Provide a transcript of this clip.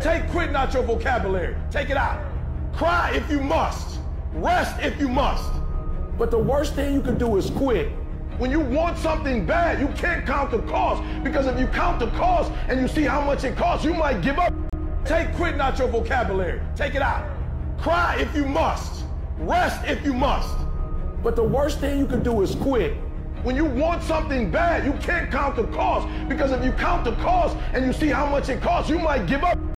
Take quitting out your vocabulary. Take it out. Cry if you must. Rest if you must. But the worst thing you can do is quit. When you want something bad, you can't count the cost, because if you count the cost and you see how much it costs, you might give up. Take quitting out your vocabulary. Take it out. Cry if you must. Rest if you must. But the worst thing you can do is quit. When you want something bad, you can't count the cost, because if you count the cost and you see how much it costs, you might give up.